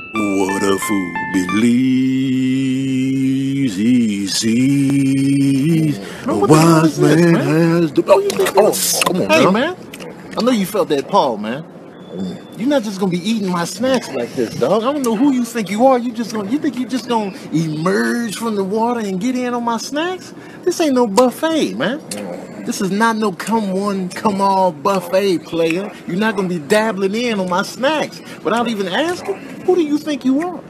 What a fool believes he sees. A wise man has the... Oh, come on, hey, man. I know you felt that paw, man. You're not just gonna be eating my snacks like this, dog. I don't know who you think you are. You think you just gonna emerge from the water and get in on my snacks? This ain't no buffet, man. This is not no come one, come all buffet, player. You're not gonna be dabbling in on my snacks without even asking. Who do you think you are?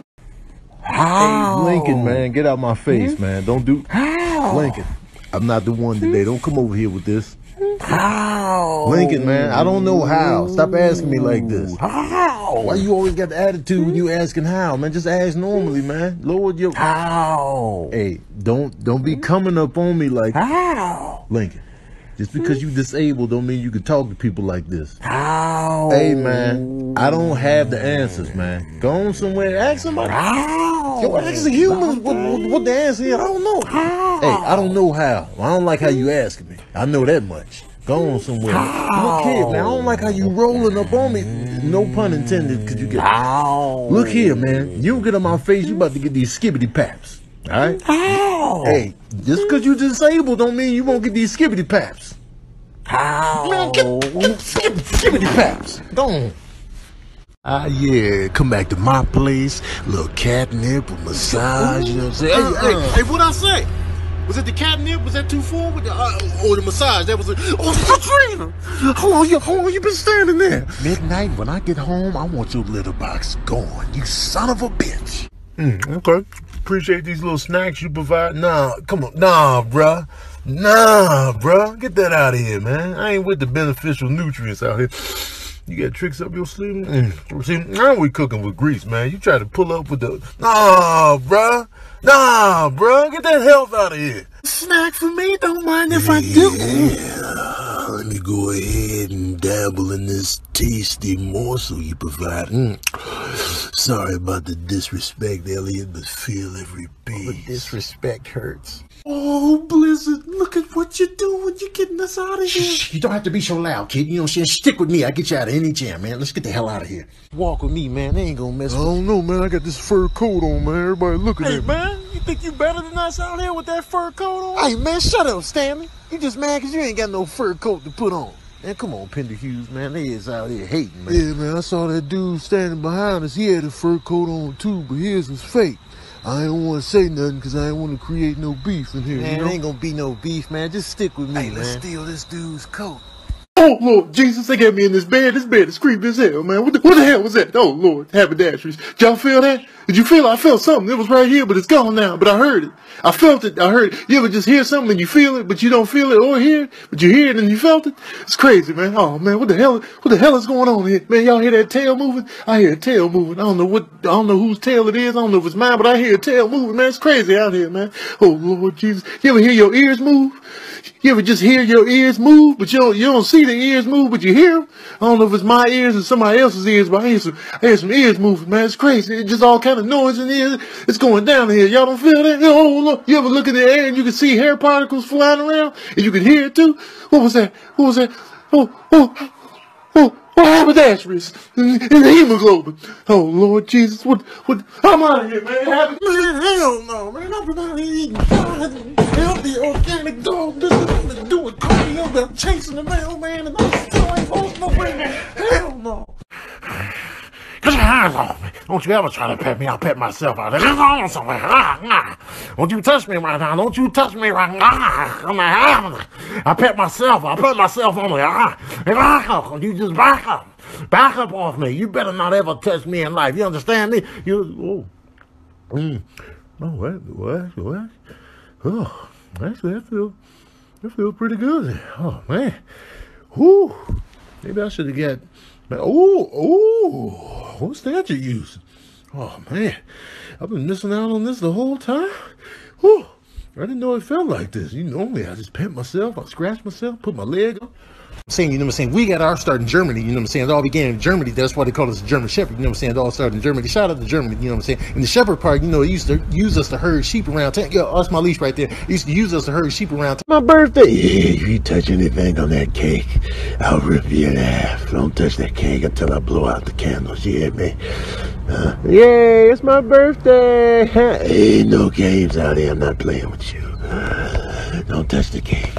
Hey, Lincoln, man, get out my face, man. Don't do... Lincoln, I'm not the one today. Don't come over here with this. Lincoln, man, I don't know how. Stop asking me like this. Why you always got the attitude when you asking how, man? Just ask normally, man. Lower your... Hey, don't be coming up on me like... Lincoln, just because you disabled don't mean you can talk to people like this. Hey, man, I don't have the answers, man. Go on somewhere, ask somebody. Yo, ask the humans what the answer is. I don't know. Hey, I don't know how. I don't like how you asking me. I know that much. Go on somewhere. Look here, man. I don't like how you rolling up on me. No pun intended, cause you get... Look here, man. You get on my face, you about to get these skibbity paps. Alright? Hey, just cause you disabled don't mean you won't get these skibbity paps. Man, get skibbity paps. Go on. Yeah, come back to my place, little catnip, a massage, you know what I'm saying? Hey, what'd I say? Was it the catnip? Was that too forward? Or the massage? That was a... Oh, Katrina! How long you been standing there? Midnight, when I get home, I want your litter box gone, you son of a bitch. Okay. Appreciate these little snacks you provide. Nah, come on. Nah, bruh. Get that out of here, man. I ain't with the beneficial nutrients out here. You got tricks up your sleeve? See, now we cooking with grease, man. You try to pull up with the... Nah, bruh. Get that health out of here. Snack for me? Don't mind if I do. Yeah, let me go ahead and dabble in this tasty morsel you provide. Sorry about the disrespect, Elliot, but feel every beat. The disrespect hurts. Oh, Blizzard, look at what you're doing. You're getting us out of here. Shh, you don't have to be so loud, kid. You know what I'm saying? Stick with me. I'll get you out of any jam, man. Let's get the hell out of here. Walk with me, man. They ain't gonna mess with I don't know, man. I got this fur coat on, man. Everybody looking at me. Hey, man, you think you better than us out here with that fur coat on? Hey, man, shut up, Stanley. You just mad because you ain't got no fur coat to put on. Man, come on, Pender Hughes, man. They is out here hating, man. Yeah, man, I saw that dude standing behind us. He had a fur coat on, too, but his was fake. I don't want to say nothing because I ain't want to create no beef in here, man, you know? There ain't gonna be no beef, man. Just stick with me, man. Let's steal this dude's coat. Oh, Lord Jesus, they got me in this bed. This bed is creepy as hell, man. What the hell was that? Oh, Lord, haberdasheries. Did y'all feel that? Did you feel it? I felt something. It was right here, but it's gone now. But I heard it. I felt it. I heard it. You ever just hear something and you feel it, but you don't feel it or hear it, but you hear it and you felt it? It's crazy, man. Oh, man, what the hell is going on here? Man, y'all hear that tail moving? I hear a tail moving. I don't know whose tail it is. I don't know if it's mine, but I hear a tail moving, man. It's crazy out here, man. Oh, Lord Jesus. You ever hear your ears move? You ever just hear your ears move, but you don't see the ears move, but you hear them? I don't know if it's my ears or somebody else's ears, but I hear some ears moving, man. It's crazy. It's just all kind of noise in here. It's going down here. Y'all don't feel that? Oh, look. You ever look in the air and you can see hair particles flying around and you can hear it too? What was that? Oh, haberdasheries and the hemoglobin. Oh, Lord Jesus. What? I'm out of here, man. Man, hell no, man. I've been out here eating healthy, organic dog. This is nothing to do with cardio, but I'm chasing the mailman and I still ain't lost no way. Hell no. Get your hands off me. Don't you ever try to pet me. I'll pet myself out there. Get on somewhere. Don't you touch me right now. Don't you touch me right now. I pet myself. I pet myself on me. You just back up. Back up off me. You better not ever touch me in life. You understand me? Oh, what? Oh, actually, that feels pretty good. Oh, man. Whew. Maybe I should have got... Oh, what's that you're using? Oh, man. I've been missing out on this the whole time. Whew. I didn't know it felt like this. You know me. I just pet myself. I scratch myself, put my leg up. saying, you know what I'm saying? We got our start in Germany, you know what I'm saying? It all began in Germany. That's why they call us a German Shepherd, you know what I'm saying? It all started in Germany. Shout out to Germany, you know what I'm saying? And the shepherd part, you know, it used to use us to herd sheep around town. Yo, that's my leash right there. It used to use us to herd sheep around town. My birthday. Yeah, if you touch anything on that cake, I'll rip you in half. Don't touch that cake until I blow out the candles, you hear me? Yay, it's my birthday. Ain't no games out here. I'm not playing with you. Don't touch the cake.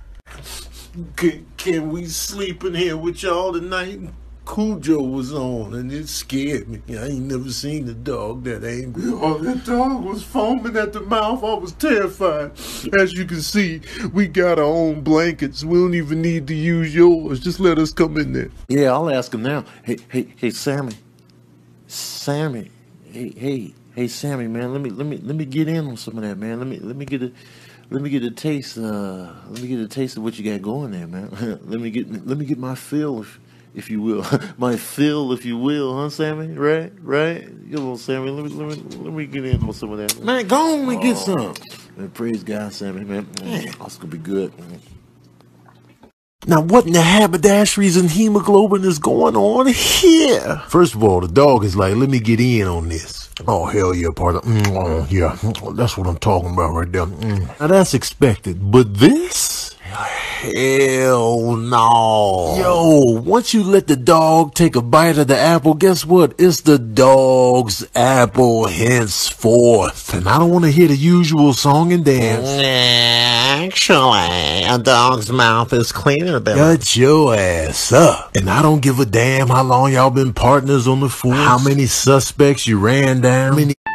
Can we sleep in here with y'all tonight? Cujo was on and it scared me. I ain't never seen a dog that angry. Oh, that dog was foaming at the mouth. I was terrified. As you can see, we got our own blankets. We don't even need to use yours. Just let us come in there. Yeah, I'll ask him now. Hey, Sammy. Hey, Sammy, man. Let me get in on some of that, man. Let me get a taste. Let me get a taste of what you got going there, man. let me get my fill, if you will, my fill, if you will, huh, Sammy? Right? Come on, Sammy. Let me get in on some of that, man. Go on and get some. Man, praise God, Sammy, man. That's gonna be good. Now, what in the haberdasheries and hemoglobin is going on here? First of all, the dog is like, let me get in on this. Oh, hell yeah, partner. Yeah, that's what I'm talking about right there. Now, that's expected. But this? Hell no. Yo, once you let the dog take a bite of the apple, guess what? It's the dog's apple henceforth. And I don't want to hear the usual song and dance. Actually, a dog's mouth is cleaner than... Shut your ass up. And I don't give a damn how long y'all been partners on the force, how many suspects you ran down, how many